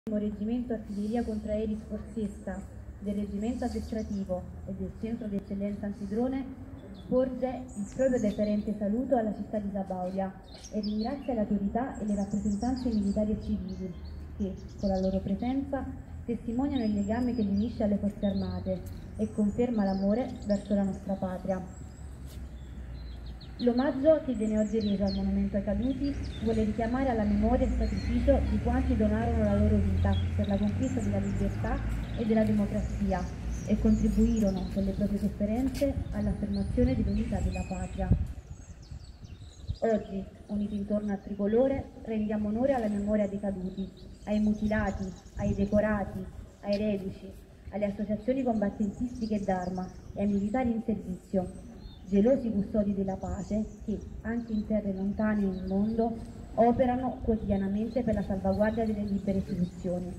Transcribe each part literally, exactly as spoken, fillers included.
Reggimento Artiglieria Contraerea Sforzesca del Reggimento Addestrativo e del Centro di Eccellenza Antidrone porge il proprio deferente saluto alla città di Sabaudia e ringrazia le autorità e le rappresentanze militari e civili che, con la loro presenza, testimoniano il legame che li unisce alle forze armate e conferma l'amore verso la nostra patria. L'omaggio che viene oggi reso al monumento ai caduti vuole richiamare alla memoria il sacrificio di quanti donarono la loro vita per la conquista della libertà e della democrazia e contribuirono con le proprie sofferenze all'affermazione dell'unità della patria. Oggi, uniti intorno al tricolore, rendiamo onore alla memoria dei caduti, ai mutilati, ai decorati, ai reduci, alle associazioni combattentistiche d'arma e ai militari in servizio, gelosi custodi della pace che, anche in terre lontane nel mondo, operano quotidianamente per la salvaguardia delle libere istituzioni.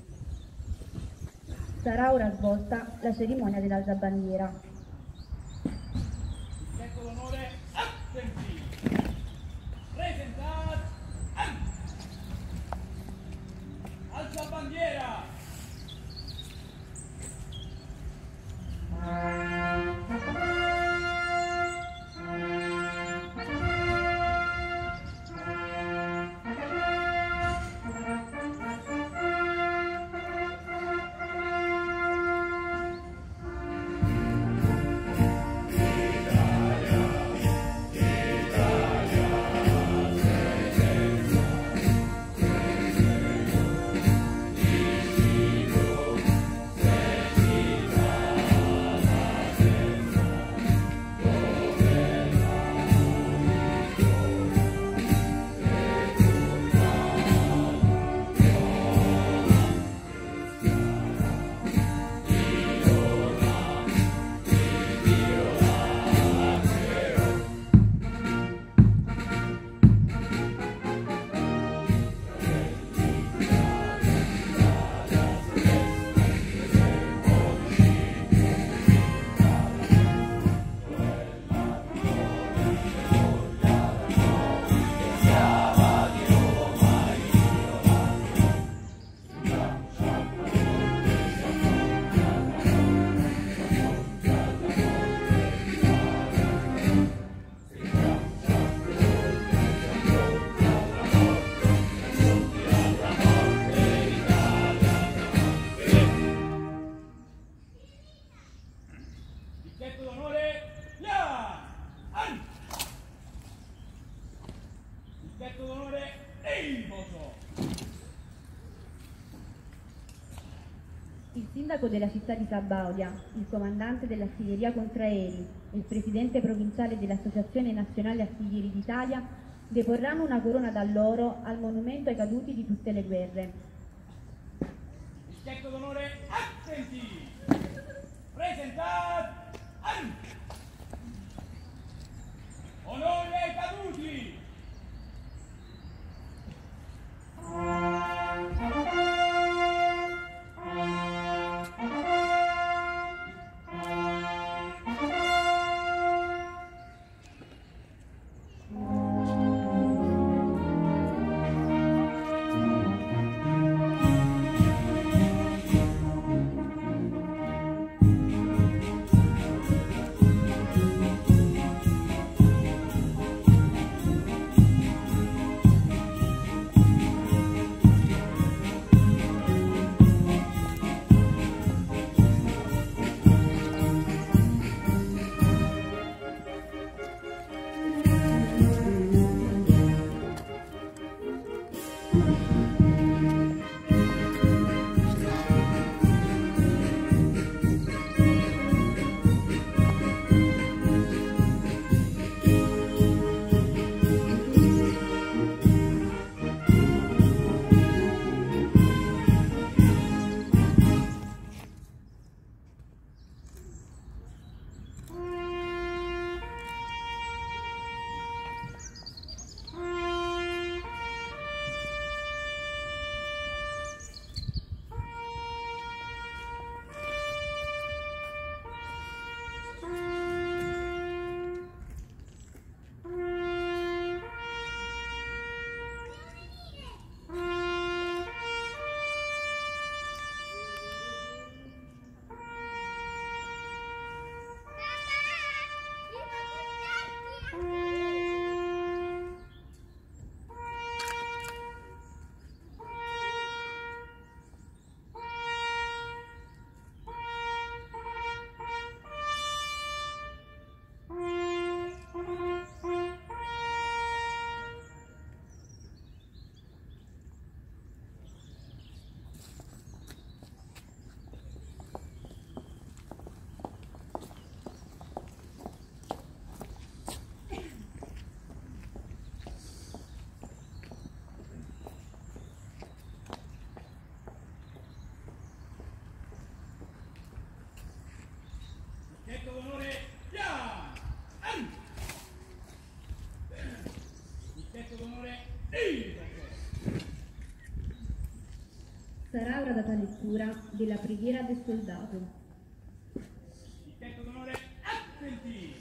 Sarà ora svolta la cerimonia dell'alzabandiera. Getto d'onore, attenti! Presentate, alzabandiera! Getto d'onore, là! An! Il getto d'onore, Ivoso! Il sindaco della città di Sabaudia, il comandante dell'artiglieria contraeri e il presidente provinciale dell'Associazione Nazionale Artiglieri d'Italia deporranno una corona d'alloro al monumento ai caduti di tutte le guerre. Il getto d'onore, attenti! Presentate! An! Onore ai caduti! data lettura della preghiera del soldato. Dischetto d'onore, attenti!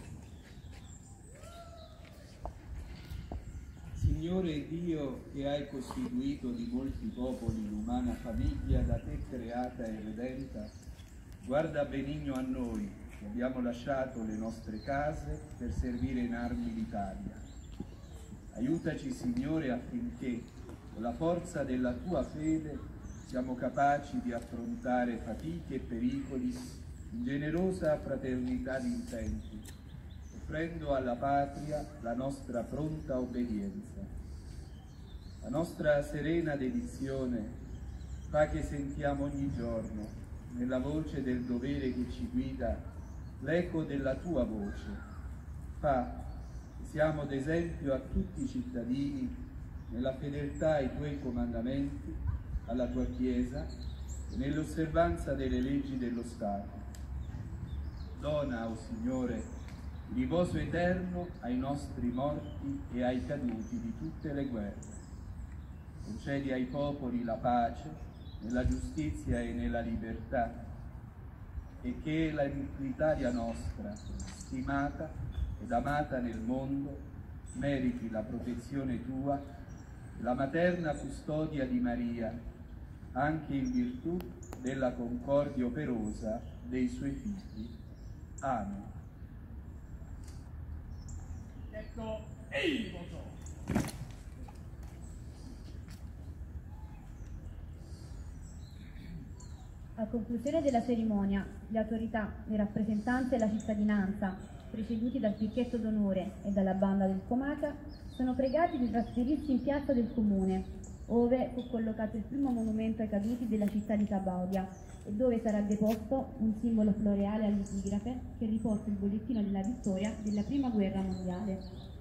Signore Dio, che hai costituito di molti popoli l'umana famiglia da te creata e redenta, guarda benigno a noi, che abbiamo lasciato le nostre case per servire in armi l'Italia. Aiutaci, Signore, affinché, con la forza della tua fede, siamo capaci di affrontare fatiche e pericoli in generosa fraternità di intenti, offrendo alla patria la nostra pronta obbedienza. La nostra serena dedizione fa che sentiamo ogni giorno, nella voce del dovere che ci guida, l'eco della tua voce. Fa che siamo d'esempio a tutti i cittadini nella fedeltà ai tuoi comandamenti, alla tua Chiesa e nell'osservanza delle leggi dello Stato. Dona, o Signore, riposo eterno ai nostri morti e ai caduti di tutte le guerre. Concedi ai popoli la pace, nella giustizia e nella libertà, e che l'Italia nostra, stimata ed amata nel mondo, meriti la protezione tua e la materna custodia di Maria, anche in virtù della concordia operosa dei suoi figli. Amen. Dischetto e il voto! A conclusione della cerimonia, le autorità, le rappresentanze e la cittadinanza, preceduti dal picchetto d'onore e dalla banda del Comaca, sono pregati di trasferirsi in piazza del comune, ove fu collocato il primo monumento ai caduti della città di Sabaudia e dove sarà deposto un simbolo floreale all'epigrafe che riporta il bollettino della vittoria della prima guerra mondiale.